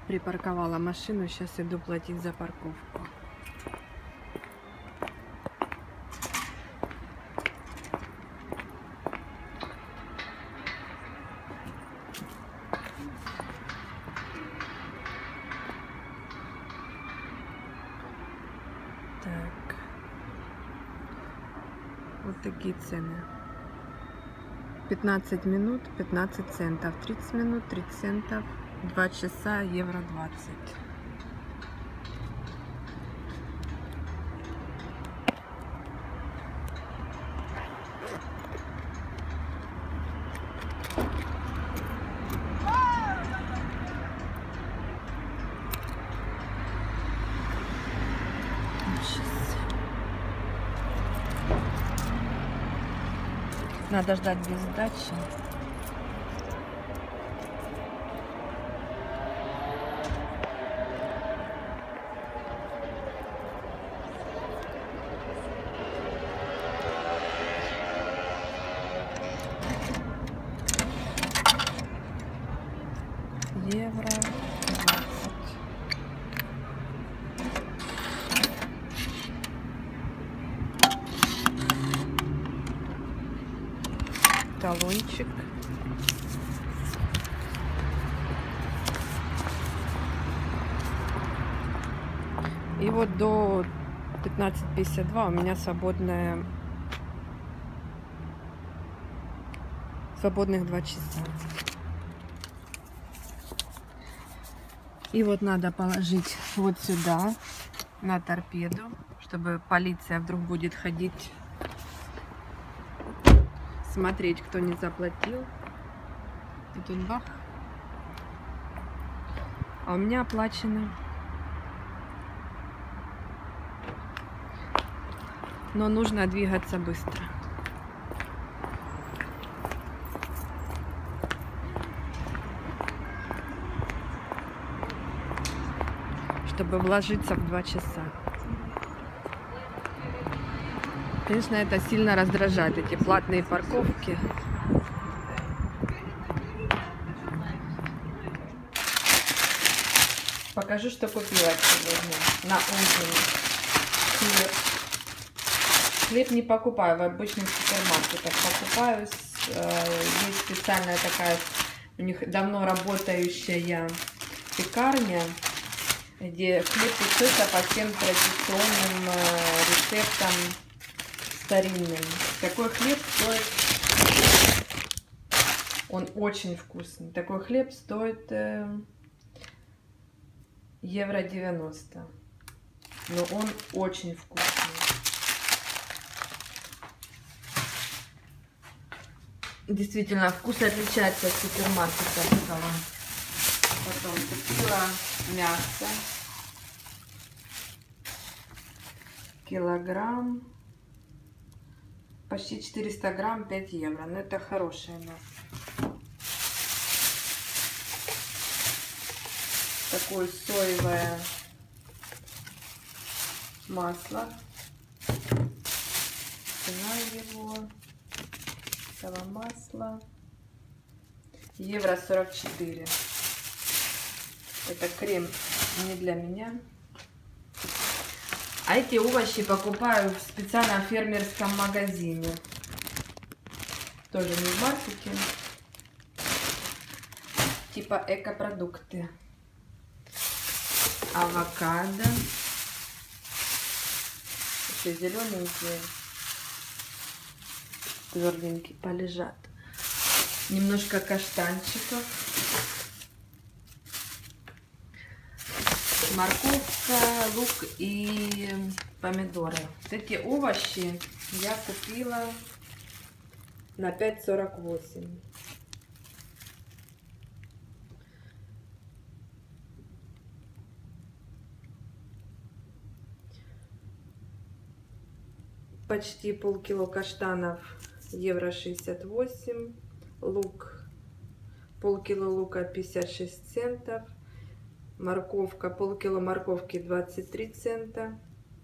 Припарковала машину, сейчас иду платить за парковку. Так, вот такие цены. 15 минут 15 центов, 30 минут 30 центов, 2 часа евро 20. Надо ждать без сдачи. Евро 20. Талончик. И вот до 15:52 у меня свободных 2 часа. И вот надо положить вот сюда, на торпеду, чтобы полиция вдруг будет ходить, смотреть, кто не заплатил. И тут бах. А у меня оплачено. Но нужно двигаться быстро. Чтобы вложиться в 2 часа. Конечно, это сильно раздражает, эти платные парковки. Покажу, что купила сегодня на ужин. Хлеб не покупаю в обычных супермаркетах. Покупаю, есть специальная такая, у них давно работающая пекарня, где хлеб печется по всем традиционным рецептам старинным. Такой хлеб стоит, он очень вкусный. Такой хлеб стоит евро 90. Но он очень вкусный. Действительно, вкус отличается от супермаркета. Потом купила мясо. Килограмм. Почти 400 грамм, 5 евро. Но это хорошее мясо. Такое соевое масло. Цена его, этого масла, евро 44. Это крем не для меня. А эти овощи покупаю в специальном фермерском магазине. Тоже не в маркете. Типа экопродукты. Авокадо. Еще зелененькие. Тверденькие полежат. Немножко каштанчиков. Морковка, лук и помидоры. Вот эти овощи я купила на 5,48. Почти полкило каштанов, евро 68. Лук, полкило лука 56 центов. Морковка, полкило морковки 23 цента.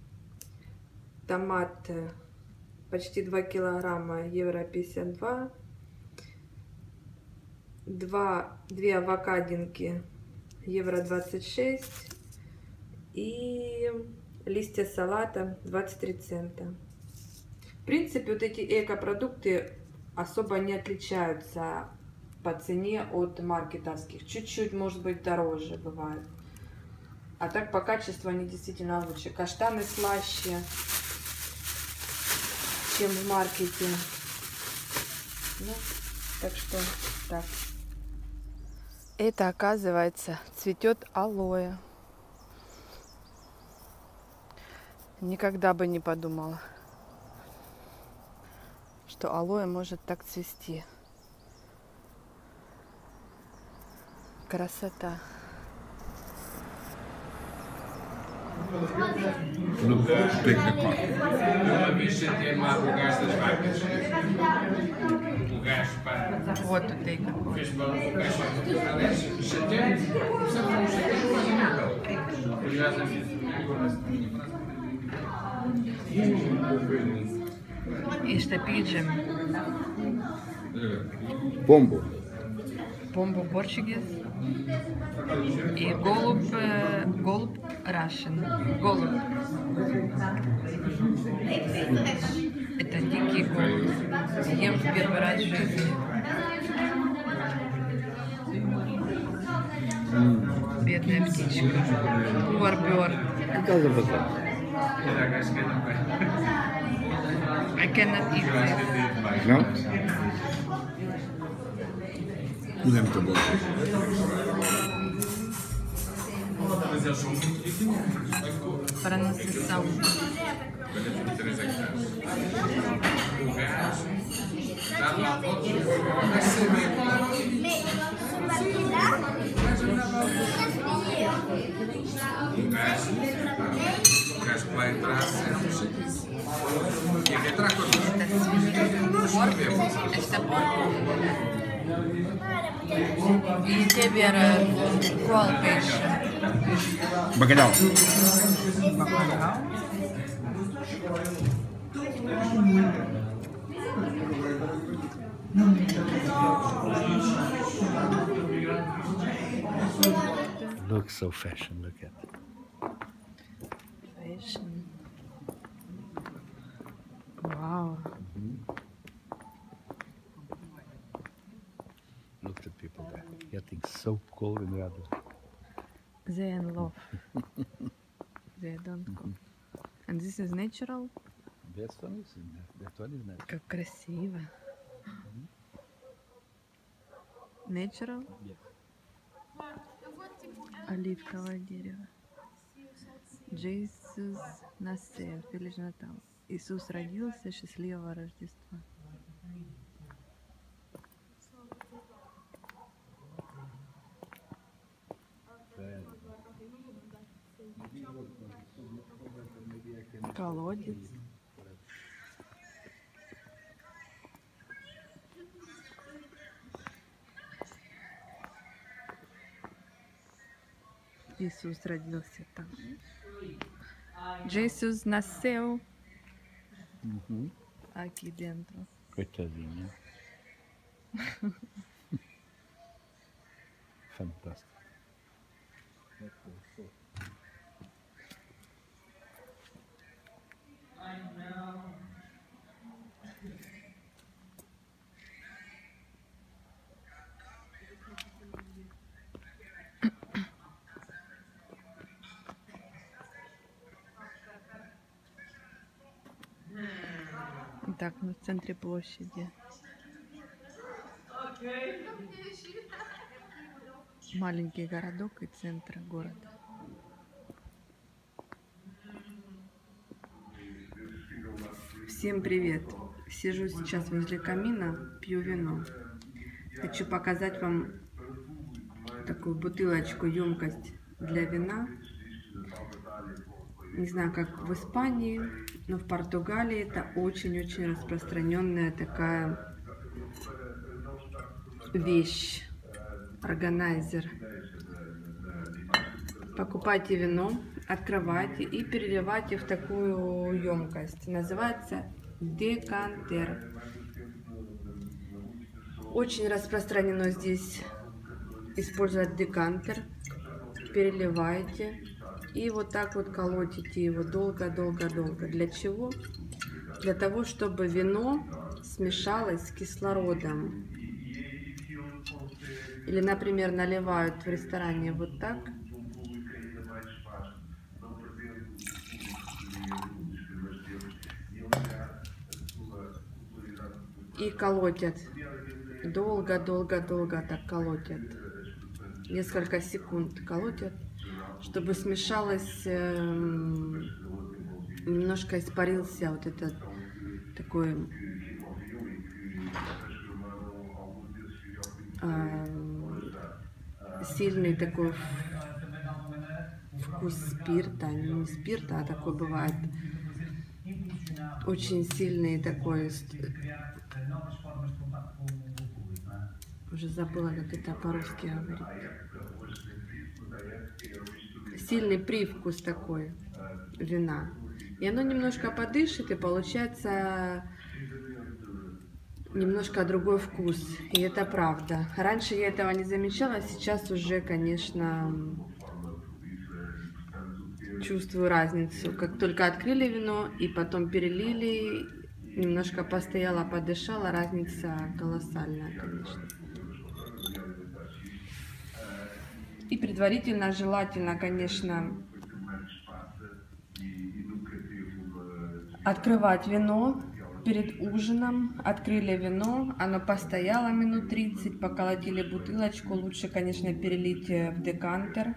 Томат почти 2 килограмма, евро 52. 2 авокадинки, евро 26. И листья салата 23 цента. В принципе, вот эти эко-продукты особо не отличаются по цене от маркетовских. Чуть-чуть, может быть, дороже бывает. А так по качеству они действительно лучше. Каштаны слаще, чем в маркете. Ну, так что так. Это, оказывается, цветет алоэ. Никогда бы не подумала, что алоэ может так цвести. Красота. Look, take the car. Вот тут и какой. И что пиджем? Помбу. Помбу Portuguese. И голубь, голубь Russian. Голубь. Это дикий голубь. Ем в первый раз в жизни. Бедная птичка. Poor bird. I cannot eat this. No? Idem bom. Pronunciação. O gajo que vai entrar sempre chatice. E quem entrar com Esta porco. E teber qual peixe? Bacalhau. Bacalhau. Looks so fashion, look at it. Fashion. Wow. Look at people there, getting so cold in weather. They in love. They don't go. And this is natural? That one is natural. Как красиво. Natural? Yes. Оливковое дерево. Jesus nasceu. Feliz Natal. Иисус родился. Счастливого Рождества. Колодец. Иисус родился там. Jesus nasceu aqui dentro. Coitadinha. Fantástico. Так, мы в центре площади. Маленький городок и центр города. Всем привет! Сижу сейчас возле камина, пью вино. Хочу показать вам такую бутылочку, емкость для вина. Не знаю, как в Испании, но в Португалии это очень-очень распространенная такая вещь. Органайзер. Покупайте вино, открывайте и переливайте в такую емкость. Называется декантер. Очень распространено здесь использовать декантер. переливаете и вот так вот колотите его долго-долго-долго. Для чего? Для того, чтобы вино смешалось с кислородом. Или, например, наливают в ресторане вот так. И колотят. Долго-долго-долго так колотят. Несколько секунд колотят, чтобы смешалось, немножко испарился вот этот такой сильный такой вкус спирта, не спирта, а такой бывает очень сильный такой, уже забыла, как это по-русски говорить, сильный привкус такой вина, и оно немножко подышит, и получается немножко другой вкус, и это правда. Раньше я этого не замечала, сейчас уже, конечно, чувствую разницу. Как только открыли вино и потом перелили, немножко постояла, подышала, разница колоссальная, конечно. И предварительно желательно, конечно, открывать вино перед ужином. Открыли вино, оно постояло минут 30, поколотили бутылочку. Лучше, конечно, перелить в декантер.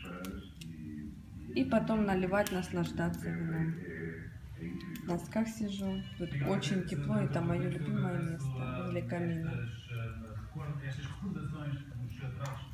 И потом наливать, наслаждаться вином. В носках сижу. Тут очень тепло, это мое любимое место возле камина.